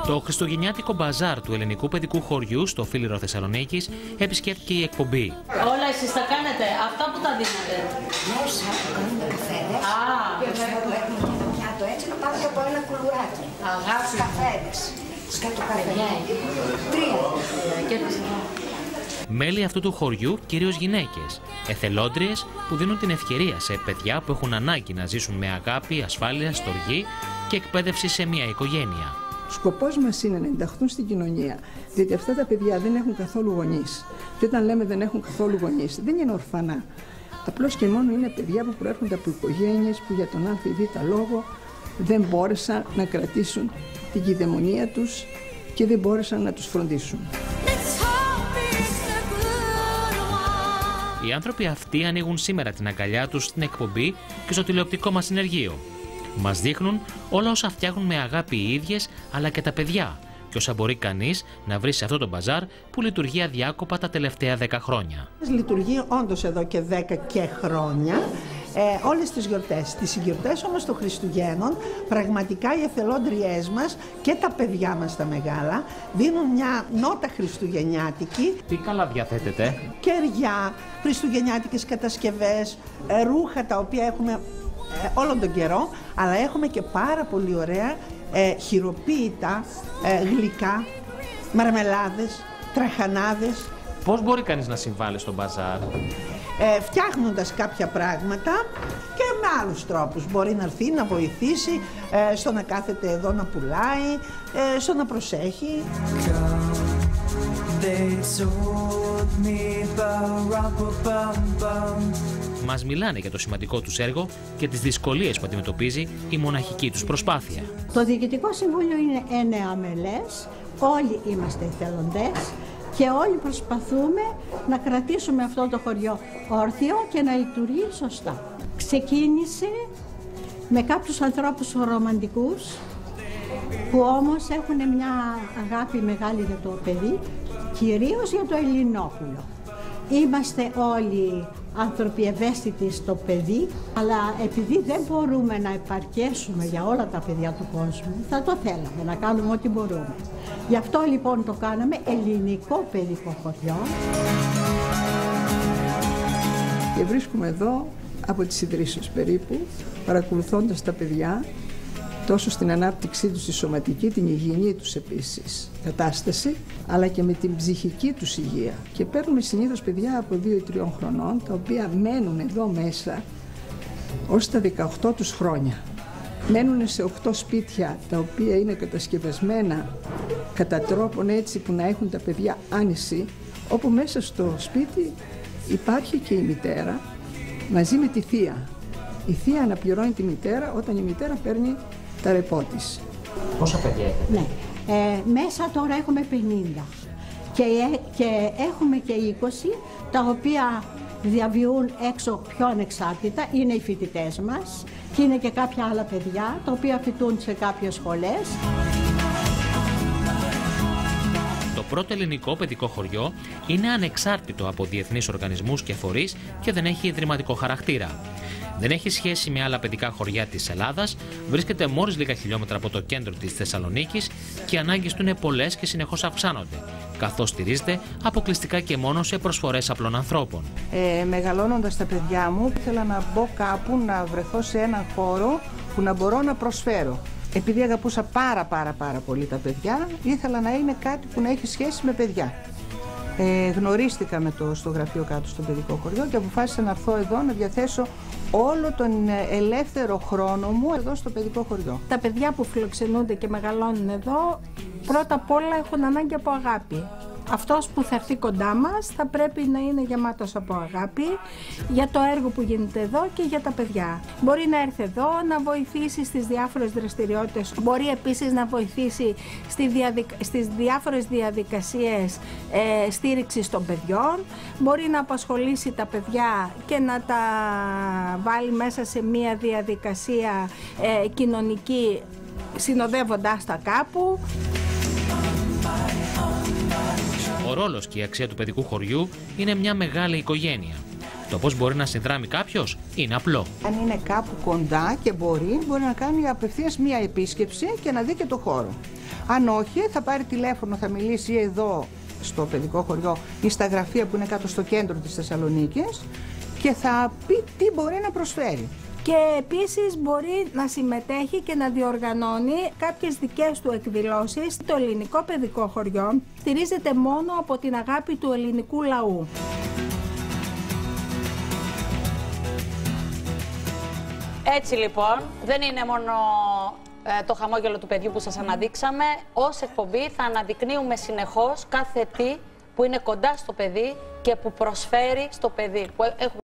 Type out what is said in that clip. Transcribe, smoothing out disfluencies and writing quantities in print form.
Το χριστουγεννιάτικο μπαζάρ του ελληνικού παιδικού χωριού στο Φίλιρο Θεσσαλονίκης επισκέφθηκε η εκπομπή. Όλα εσείς τα κάνετε, αυτά που τα δίνετε. Μέσα που κάνουν καφέδες, που έχουν ένα πιάτο έτσι, να πάρουν και από ένα κουλουράκι. Καφέδες, σκάτω καφέ. 3. Μέλη αυτού του χωριού, κυρίως γυναίκες, εθελόντριες που δίνουν την ευκαιρία σε παιδιά που έχουν ανάγκη να ζήσουν με αγάπη, ασφάλεια, στοργή και εκπαίδευση σε μια οικογένεια. Σκοπός μας είναι να ενταχθούν στην κοινωνία, διότι αυτά τα παιδιά δεν έχουν καθόλου γονείς. Και όταν λέμε δεν έχουν καθόλου γονείς, δεν είναι ορφανά. Απλώς και μόνο είναι παιδιά που προέρχονται από οικογένειες που για τον α ή β λόγο δεν μπόρεσαν να κρατήσουν την κυδαιμονία τους και δεν μπόρεσαν να τους φροντίσουν. Οι άνθρωποι αυτοί ανοίγουν σήμερα την αγκαλιά τους στην εκπομπή και στο τηλεοπτικό μας συνεργείο. Μας δείχνουν όλα όσα φτιάχνουν με αγάπη οι ίδιες αλλά και τα παιδιά και όσα μπορεί κανείς να βρει σε αυτό το μπαζάρ που λειτουργεί αδιάκοπα τα τελευταία 10 χρόνια. Λειτουργεί όντως εδώ και 10 και χρόνια. Όλες τις γιορτές. Τις γιορτές όμως των Χριστουγέννων, πραγματικά οι εθελόντριές μας και τα παιδιά μας τα μεγάλα δίνουν μια νότα χριστουγεννιάτικη. Τι καλά διαθέτετε? Κεριά, χριστουγεννιάτικες κατασκευές, ρούχα τα οποία έχουμε όλον τον καιρό, αλλά έχουμε και πάρα πολύ ωραία χειροποίητα γλυκά, μαρμελάδες, τραχανάδες. Πώς μπορεί κανείς να συμβάλλει στο μπαζάρ? Φτιάχνοντας κάποια πράγματα και με άλλους τρόπους. Μπορεί να έρθει να βοηθήσει στο να κάθεται εδώ να πουλάει, στο να προσέχει. Μας μιλάνε για το σημαντικό τους έργο και τις δυσκολίες που αντιμετωπίζει η μοναχική τους προσπάθεια. Το Διοικητικό Συμβούλιο είναι εννεαμελές, όλοι είμαστε εθελοντές και όλοι προσπαθούμε να κρατήσουμε αυτό το χωριό όρθιο και να λειτουργεί σωστά. Ξεκίνησε με κάποιους ανθρώπους ρομαντικούς που όμως έχουν μια αγάπη μεγάλη για το παιδί, κυρίως για το Ελληνόπουλο. Είμαστε όλοι άνθρωποι ευαίσθητοι στο παιδί, αλλά επειδή δεν μπορούμε να επαρκέσουμε για όλα τα παιδιά του κόσμου, θα το θέλαμε να κάνουμε ό,τι μπορούμε. Γι' αυτό λοιπόν το κάναμε ελληνικό παιδικό χωριό. Και βρίσκομαι εδώ από τις ιδρύσεις περίπου, παρακολουθώντας τα παιδιά, τόσο στην ανάπτυξή τους, τη σωματική, την υγιεινή τους επίσης κατάσταση, αλλά και με την ψυχική τους υγεία. Και παίρνουμε συνήθως παιδιά από 2 ή 3 χρονών, τα οποία μένουν εδώ μέσα ως τα 18 τους χρόνια. Μένουν σε 8 σπίτια, τα οποία είναι κατασκευασμένα κατά τρόπον έτσι που να έχουν τα παιδιά άνεση, όπου μέσα στο σπίτι υπάρχει και η μητέρα, μαζί με τη θεία. Η θεία αναπληρώνει τη μητέρα όταν η μητέρα παίρνει τα ρεπό της. Πόσα παιδιά έχετε? Ναι. Μέσα τώρα έχουμε 50 και έχουμε και 20 τα οποία διαβιούν έξω πιο ανεξάρτητα, είναι οι φοιτητές μας και είναι και κάποια άλλα παιδιά τα οποία φοιτούν σε κάποιες σχολές. Το πρώτο ελληνικό παιδικό χωριό είναι ανεξάρτητο από διεθνείς οργανισμούς και φορείς και δεν έχει ιδρυματικό χαρακτήρα. Δεν έχει σχέση με άλλα παιδικά χωριά της Ελλάδας, βρίσκεται μόλις λίγα χιλιόμετρα από το κέντρο της Θεσσαλονίκης και οι ανάγκες του είναι πολλές και συνεχώς αυξάνονται, καθώς στηρίζεται αποκλειστικά και μόνο σε προσφορές απλών ανθρώπων. Μεγαλώνοντας τα παιδιά μου, ήθελα να μπω κάπου, να βρεθώ σε έναν χώρο που να μπορώ να προσφέρω. Επειδή αγαπούσα πάρα πολύ τα παιδιά, ήθελα να είναι κάτι που να έχει σχέση με παιδιά. Γνωρίστηκα στο γραφείο κάτω στο παιδικό χωριό και αποφάσισα να έρθω εδώ να διαθέσω όλο τον ελεύθερο χρόνο μου εδώ στο παιδικό χωριό. Τα παιδιά που φιλοξενούνται και μεγαλώνουν εδώ, πρώτα απ' όλα έχουν ανάγκη από αγάπη. Αυτός που θα έρθει κοντά μας θα πρέπει να είναι γεμάτος από αγάπη για το έργο που γίνεται εδώ και για τα παιδιά. Μπορεί να έρθει εδώ να βοηθήσει στις διάφορες δραστηριότητες, μπορεί επίσης να βοηθήσει στις διάφορες διαδικασίες στήριξης των παιδιών, μπορεί να απασχολήσει τα παιδιά και να τα βάλει μέσα σε μια διαδικασία κοινωνική συνοδεύοντάς τα κάπου. Ο ρόλος και η αξία του παιδικού χωριού είναι μια μεγάλη οικογένεια. Το πώς μπορεί να συνδράμει κάποιος είναι απλό. Αν είναι κάπου κοντά και μπορεί να κάνει απευθείας μία επίσκεψη και να δει και το χώρο. Αν όχι, θα πάρει τηλέφωνο, θα μιλήσει ή εδώ στο παιδικό χωριό ή στα γραφεία που είναι κάτω στο κέντρο της Θεσσαλονίκης και θα πει τι μπορεί να προσφέρει. Και επίσης μπορεί να συμμετέχει και να διοργανώνει κάποιες δικές του εκδηλώσεις. Το ελληνικό παιδικό χωριό στηρίζεται μόνο από την αγάπη του ελληνικού λαού. Έτσι λοιπόν, δεν είναι μόνο το χαμόγελο του παιδιού που σας αναδείξαμε. Ως εκπομπή θα αναδεικνύουμε συνεχώς κάθε τι που είναι κοντά στο παιδί και που προσφέρει στο παιδί.